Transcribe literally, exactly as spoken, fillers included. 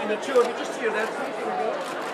the two of you, just to your left, please. Here we go.